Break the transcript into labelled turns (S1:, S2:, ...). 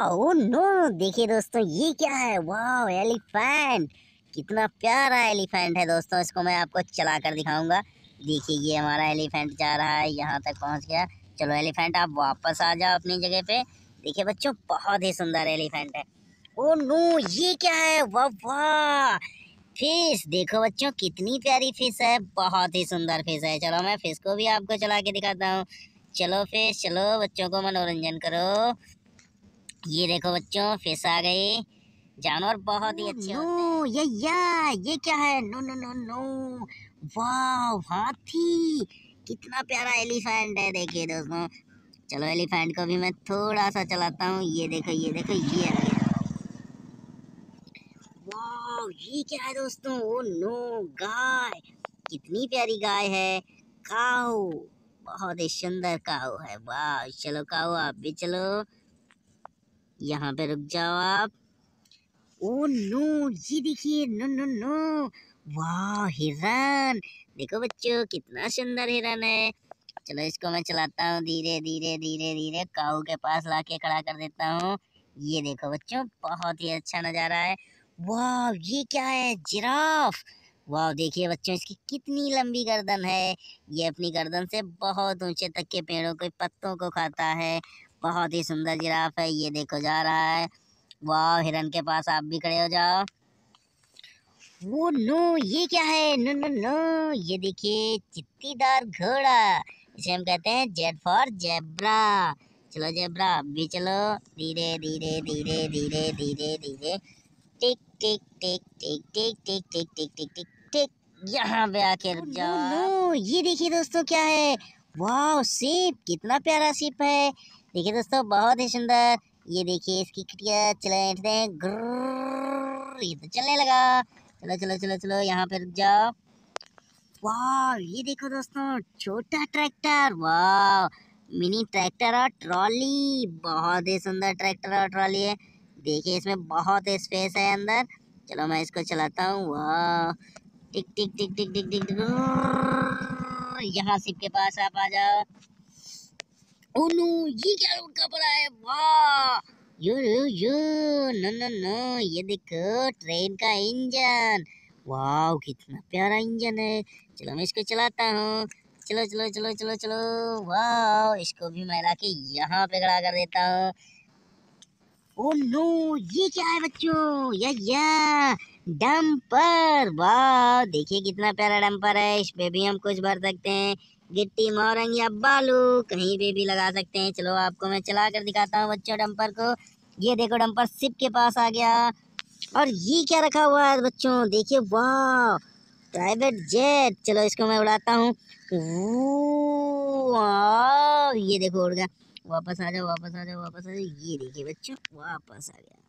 S1: Oh no, देखिए दोस्तों ये क्या है। वाह, एलिफेंट। कितना प्यारा एलिफेंट है दोस्तों। इसको मैं आपको चला कर दिखाऊंगा। देखिए ये हमारा एलिफेंट जा रहा है, यहाँ तक पहुँच गया। चलो एलिफेंट आप वापस आ जाओ अपनी जगह पे। देखिए बच्चों बहुत ही सुंदर एलिफेंट है। ओह नो, ये क्या है। वाह वाह, फिश। देखो बच्चों कितनी प्यारी फिश है, बहुत ही सुंदर फिश है। चलो मैं फिश को भी आपको चला के दिखाता हूँ। चलो फिश, चलो बच्चों को मनोरंजन करो। ये देखो बच्चों, फिश आ गई। जानवर बहुत ही अच्छे होते हैं। ये क्या है। नो नो नो नो, वाह हाथी। कितना प्यारा एलिफेंट है। देखिए दोस्तों, चलो एलिफेंट को भी मैं थोड़ा सा चलाता हूँ। ये देखो ये देखो, ये आ गया। वाह, ये क्या है दोस्तों। ओ नो, गाय। कितनी प्यारी गाय है। काऊ, बहुत ही सुंदर काऊ है। वाह, चलो काऊ आप भी चलो, यहाँ पे रुक जाओ आप। ओ नो, ये देखिए। नो नो नो, वाह हिरन। देखो बच्चों कितना सुंदर हिरन है। चलो इसको मैं चलाता हूँ धीरे धीरे धीरे धीरे, काऊ के पास लाके खड़ा कर देता हूँ। ये देखो बच्चों, बहुत ही अच्छा नजारा है। वाह, ये क्या है। जिराफ। वाह देखिए बच्चों, इसकी कितनी लंबी गर्दन है। ये अपनी गर्दन से बहुत ऊंचे तक के पेड़ों के पत्तों को खाता है। बहुत ही सुंदर जिराफ है। ये देखो जा रहा है। वाह, हिरन के पास आप भी खड़े हो जाओ। वो नो, ये क्या है। नो नो नो, ये देखिए चित्तीदार घोड़ा। इसे हम कहते हैं जेड फॉर जेब्रा। चलो जेब्रा आप भी चलो, धीरे धीरे धीरे धीरे धीरे धीरे। टिक टिक टिक टिक टिक टिक टिक टिक टिक टिक टिक। यहाँ पे आके रुक जाओ। नो, ये देखिए दोस्तों क्या है। वाह, सीप। कितना प्यारा सीप है। देखिए दोस्तों बहुत ही सुंदर। ये देखिए इसकी खटिया चलाते हैं। ये तो चलने लगा। चलो चलो चलो चलो, यहाँ पे रुक जाओ। वाह, ये देखो दोस्तों, छोटा ट्रैक्टर। वाह, मिनी ट्रैक्टर और ट्रॉली। बहुत ही सुंदर ट्रैक्टर और ट्रॉली है। देखिए इसमें बहुत स्पेस है अंदर। चलो मैं इसको चलाता हूँ। वाह, टिक टिक टिक टिक टिक टिक टिक। यहाँ सिप के पास आप आ जाओ। ओह नो, ये क्या उड़का पड़ा है। वाह, यो नो नो नो, ये देखो ट्रेन का इंजन। वाह, कितना प्यारा इंजन है। चलो मैं इसको चलाता हूँ। चलो चलो चलो चलो चलो। वाह, इसको भी मैं लाके यहाँ पे खड़ा कर देता हूँ। ओह नो, ये क्या है बच्चों। या डंपर। वाह, देखिए कितना प्यारा डंपर है। इस पे भी हम कुछ भर सकते हैं, गिट्टी मोरंग या बालू, कहीं पे भी लगा सकते हैं। चलो आपको मैं चला कर दिखाता हूँ बच्चों डंपर को। ये देखो डंपर शिप के पास आ गया। और ये क्या रखा हुआ है बच्चों, देखिए। वाह, प्राइवेट जेट। चलो इसको मैं उड़ाता हूँ। वाह, ये देखो उड़ गया। वापस आ जाओ वापस आ जाओ वापस आ जाओ। ये देखिए बच्चों, वापस आ गया।